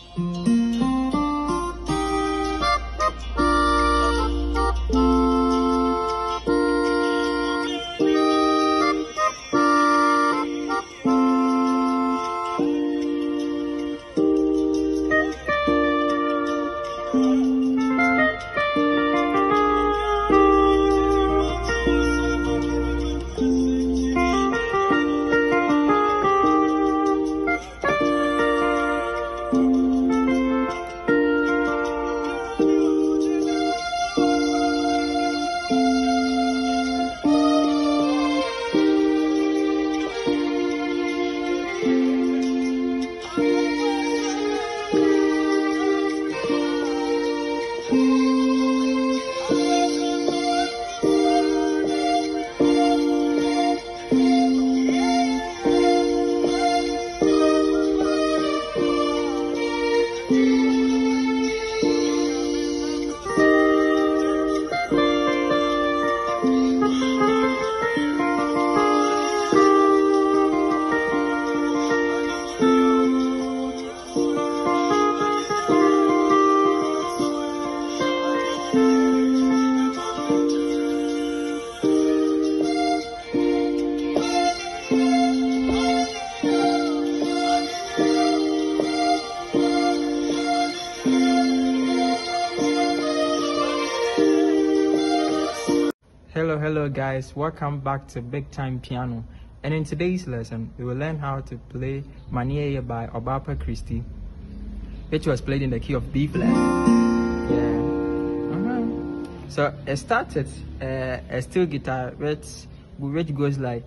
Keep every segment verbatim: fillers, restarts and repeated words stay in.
Hello, hello guys, welcome back to Big Time Piano, and in today's lesson we will learn how to play Maniere by Obaapa Christy, which was played in the key of B flat. Yeah. Uh-huh. So it started uh, a steel guitar which which goes like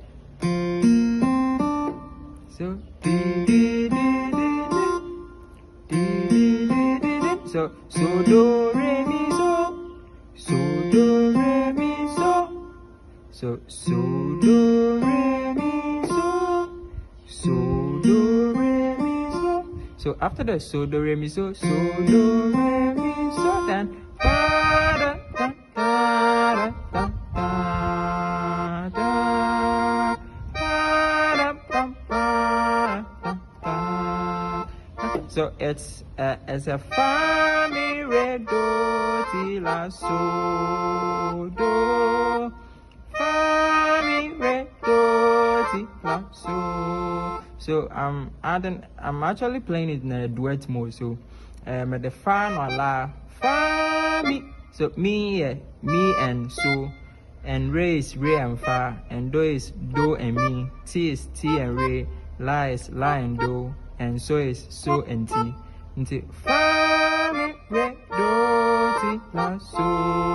so so so do re mi so so do re mi so so so do re mi so so do re mi so. So after the so do re mi so so do re mi so, then fa da da da da da da da da da da. So it's uh, it's a fa mi re do ti la so do fa mi re do ti la so. So I'm adding I'm actually playing it in a duet mode. So um the fa no la fa mi, so me yeah, me and so, and re is re and fa, and do is do and me, ti is ti and re, la is la and do, and so is so and ti. Until fa mi re do ti la so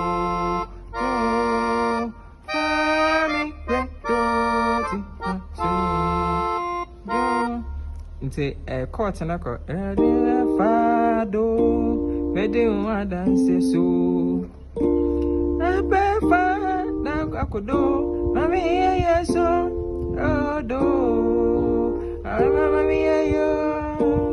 do, fa mi re do ti la so do. Until a chord and a chord fa do, where do you want dance so? I be fa na I could do, mommy yeah so oh do, I mommy yeah yo.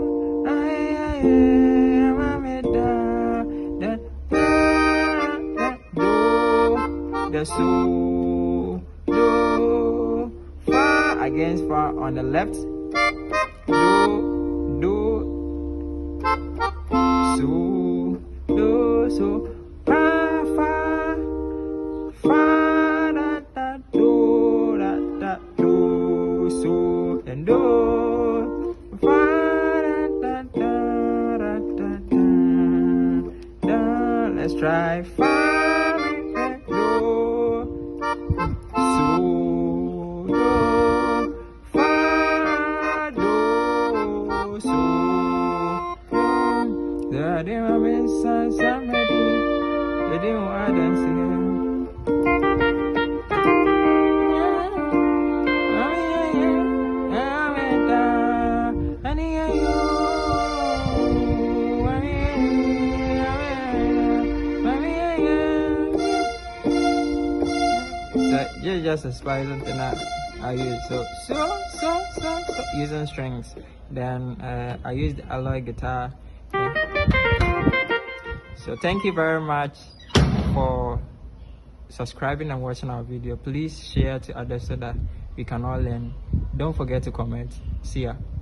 The so do fa against fa on the left, do do so do so fa fa fa da da do da da do so, and do fa da da da da da da. Let's try fa. They didn't have somebody, they didn't want to dance. So yeah, just a spiral thing I, I use. So so so so so using strings. Then uh, I used the alloy guitar. So thank you very much for subscribing and watching our video. Please share to others so that we can all learn. Don't forget to comment. See ya.